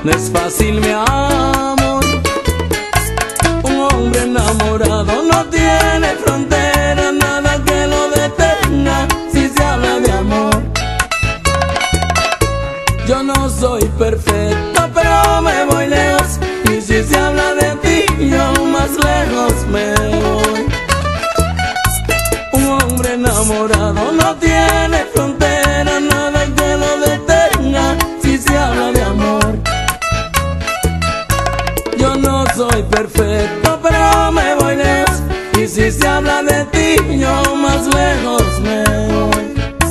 no es fácil mi amor. Un hombre enamorado no tiene frontera, nada que lo detenga si se habla de amor. Yo no soy perfecto, pero me voy lejos, y si se habla de ti, yo más lejos me voy. Un hombre enamorado no tiene frontera, nada que lo detenga si se habla de amor. Yo no soy perfecto, pero me voy lejos, y si se habla de ti, yo más lejos me voy.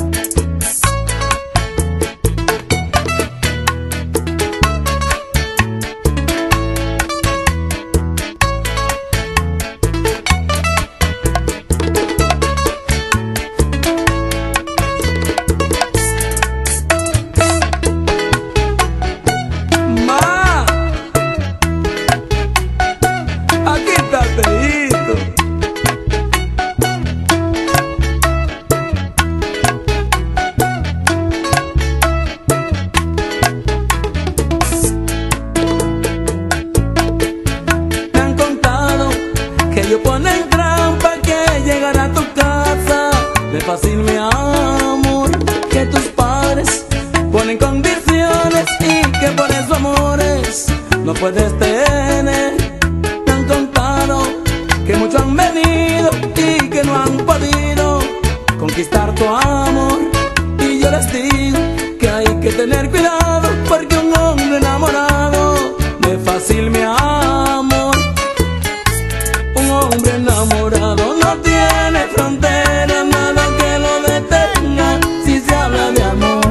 Ellos ponen trampa que llegar a tu casa no es fácil mi amor, que tus padres ponen condiciones y que por eso amores no puedes tener. Me han contado que muchos han venido y que no han podido conquistar tu amor, y yo les digo que hay que tener cuidado, porque un hombre enamorado no es fácil mi amor. Un hombre enamorado no tiene frontera, nada que lo detenga si se habla de amor.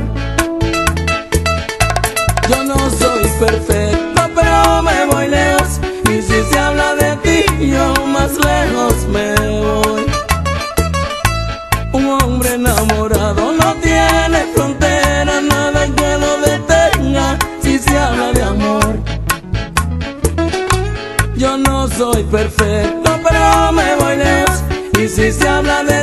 Yo no soy perfecto, pero me voy lejos, y si se habla de ti, yo más lejos me voy. Un hombre enamorado no tiene frontera, nada que lo detenga si se habla de amor. Yo no soy perfecto, pero me voy lejos, y si se habla de